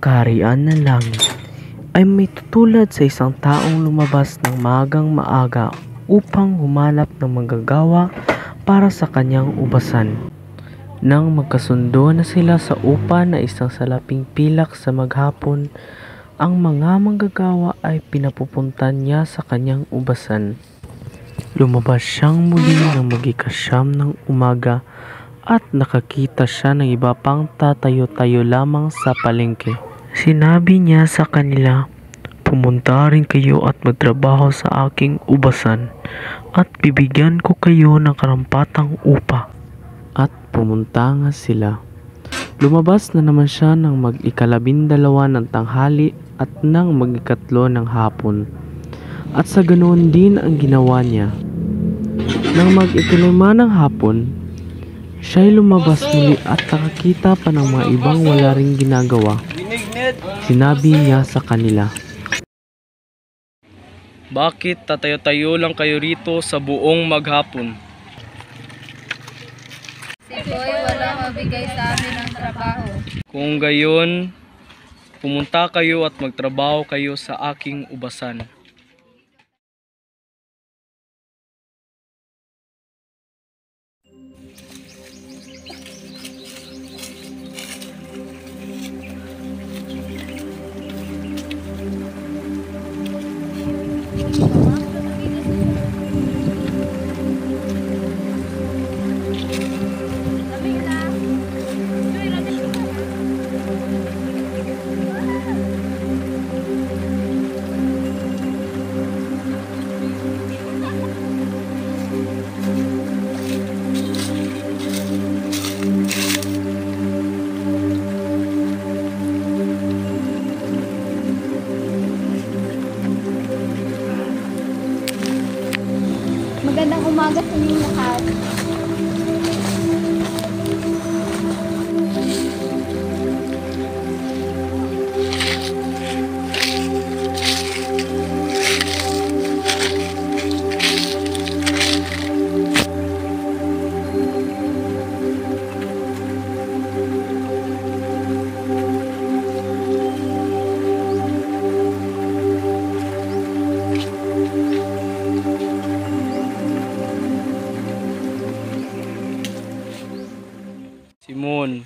kaharian ng langit ay may tutulad sa isang taong lumabas ng maagang maaga upang humanap ng manggagawa para sa kanyang ubasan. Nang magkasundo na sila sa upa na isang salaping pilak sa maghapon, ang mga manggagawa ay pinapupuntan niya sa kanyang ubasan. Lumabas siyang muli ng mag-ikasyam ng umaga at nakakita siya ng iba pang tatayo-tayo lamang sa palengke. Sinabi niya sa kanila, "Pumunta rin kayo at magtrabaho sa aking ubasan at bibigyan ko kayo ng karampatang upa." At pumunta nga sila. Lumabas na naman siya ng mag-12 ng tanghali at ng mag-3 ng hapon. At sa ganoon din ang ginawa niya. Nang mag-5 ng hapon, siya'y lumabas muli at nakakita pa ng mga ibang wala ring ginagawa. Sinabi niya sa kanila, "Bakit tatayo-tayo lang kayo rito sa buong maghapon? Si Boy wala mabigay sa amin ng trabaho. Kung gayon, pumunta kayo at magtrabaho kayo sa aking ubasan." Magandang umaga sa inyong lahat. Simon.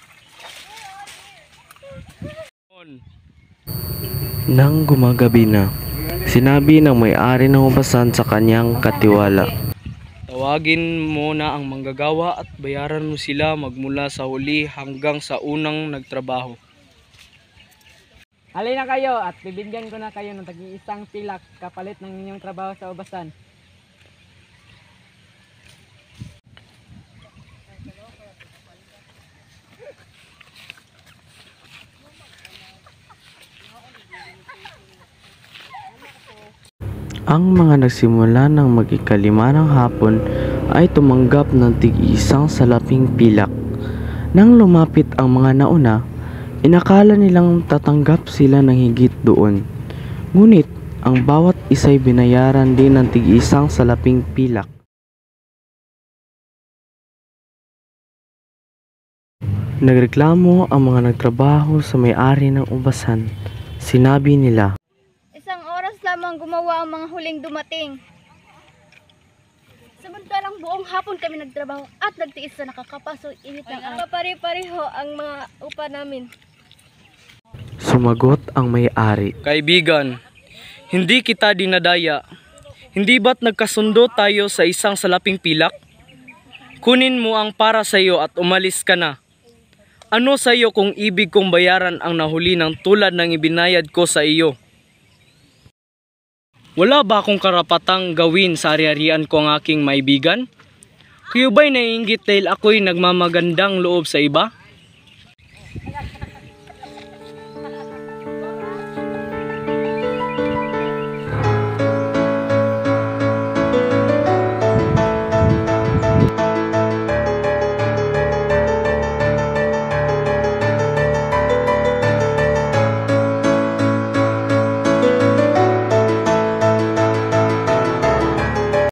nang gumagabi na, sinabi ng may-ari ng ubasan sa kanyang katiwala, Tawagin mo na ang manggagawa at bayaran mo sila magmula sa huli hanggang sa unang nagtrabaho. Halina kayo at bibigyan ko na kayo ng tag-iisang pilak kapalit ng inyong trabaho sa ubasan. Ang mga nagsimula ng mag-5 ng hapon ay tumanggap ng tig-isang salaping pilak. Nang lumapit ang mga nauna, inakala nilang tatanggap sila ng higit doon. Ngunit ang bawat isa'y binayaran din ng tig-isang salaping pilak. Nagreklamo ang mga nagtrabaho sa may-ari ng ubasan. Sinabi nila, Isang oras lamang gumawa ang mga huling dumating. Samantalang buong hapon kami nagtrabaho at nagtiis sa nakakapaso init ng araw. Pare-pareho ang mga upa namin. Sumagot ang may-ari, Kaibigan, hindi kita dinadaya. Hindi ba't nagkasundo tayo sa isang salaping pilak? Kunin mo ang para sa iyo at umalis ka na. Ano sa iyo kung ibig kong bayaran ang nahuli ng tulad ng ibinayad ko sa iyo? Wala ba akong karapatang gawin sa ari-arian ko ang aking maibigan? Kayo ba'y naiinggit dahil ako'y nagmamagandang loob sa iba?